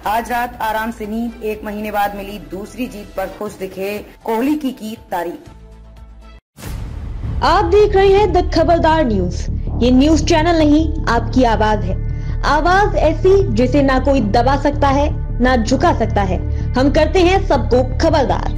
आज रात आराम से नींद, 1 महीने बाद मिली दूसरी जीत पर खुश दिखे कोहली की तारीफ। आप देख रहे हैं द खबरदार न्यूज। ये न्यूज चैनल नहीं, आपकी आवाज है। आवाज ऐसी जिसे ना कोई दबा सकता है, ना झुका सकता है। हम करते हैं सबको खबरदार।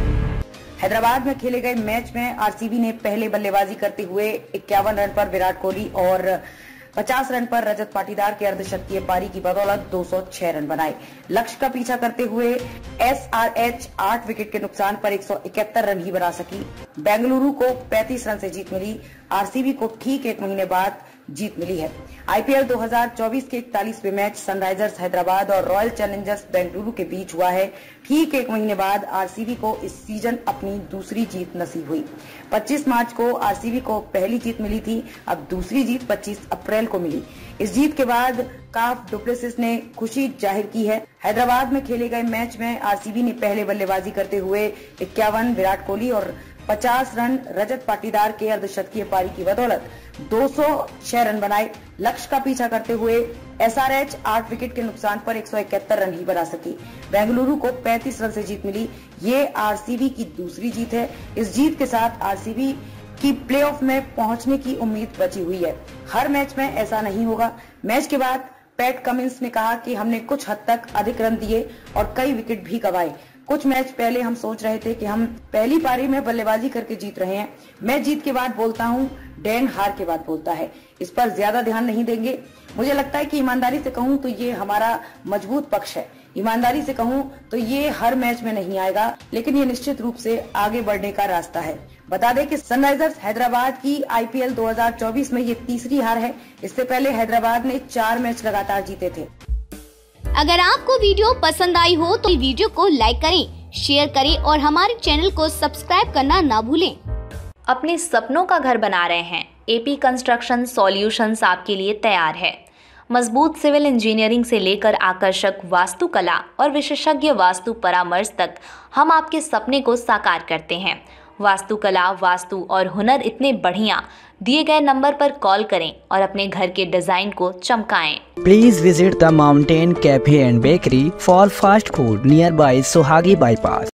हैदराबाद में खेले गए मैच में आरसीबी ने पहले बल्लेबाजी करते हुए 51 रन पर विराट कोहली और 50 रन पर रजत पाटीदार के अर्धशतकीय पारी की बदौलत 206 रन बनाए। लक्ष्य का पीछा करते हुए एसआरएच 8 विकेट के नुकसान पर 171 रन ही बना सकी। बेंगलुरु को 35 रन से जीत मिली। आरसीबी को ठीक 1 महीने बाद जीत मिली है। आईपीएल 2024 के 41वें मैच सनराइजर्स हैदराबाद और रॉयल चैलेंजर्स बेंगलुरु के बीच हुआ है। ठीक 1 महीने बाद आरसीबी को इस सीजन अपनी दूसरी जीत नसीब हुई। 25 मार्च को आरसीबी को पहली जीत मिली थी, अब दूसरी जीत 25 अप्रैल को मिली। इस जीत के बाद काफ डुप्लेसिस ने खुशी जाहिर की है। हैदराबाद में खेले गए मैच में आरसीबी ने पहले बल्लेबाजी करते हुए 51 विराट कोहली और 50 रन रजत पाटीदार के अर्धशतकीय पारी की बदौलत 206 रन बनाए। लक्ष्य का पीछा करते हुए एसआरएच 8 विकेट के नुकसान पर 171 रन ही बना सकी। बेंगलुरु को 35 रन से जीत मिली। ये आरसीबी की दूसरी जीत है। इस जीत के साथ आरसीबी की प्लेऑफ में पहुंचने की उम्मीद बची हुई है। हर मैच में ऐसा नहीं होगा। मैच के बाद पैट कमिंस ने कहा कि हमने कुछ हद तक अधिक रन दिए और कई विकेट भी गंवाए। कुछ मैच पहले हम सोच रहे थे कि हम पहली पारी में बल्लेबाजी करके जीत रहे हैं। मैं जीत के बाद बोलता हूं, डैन हार के बाद बोलता है। इस पर ज्यादा ध्यान नहीं देंगे। मुझे लगता है कि ईमानदारी से कहूं तो ये हमारा मजबूत पक्ष है। ईमानदारी से कहूं तो ये हर मैच में नहीं आएगा, लेकिन ये निश्चित रूप से आगे बढ़ने का रास्ता है। बता दें कि सनराइजर्स हैदराबाद की आईपीएल 2024 में ये तीसरी हार है। इससे पहले हैदराबाद ने 4 मैच लगातार जीते थे। अगर आपको वीडियो पसंद आई हो तो वीडियो को लाइक करें, शेयर करें और हमारे चैनल को सब्सक्राइब करना ना भूलें। अपने सपनों का घर बना रहे हैं? एपी कंस्ट्रक्शन सॉल्यूशंस आपके लिए तैयार है। मजबूत सिविल इंजीनियरिंग से लेकर आकर्षक वास्तुकला और विशेषज्ञ वास्तु परामर्श तक हम आपके सपने को साकार करते हैं। वास्तुकला, वास्तु और हुनर इतने बढ़िया। दिए गए नंबर पर कॉल करें और अपने घर के डिजाइन को चमकाएं। Please visit the mountain cafe and bakery for fast food nearby Sohagi bypass.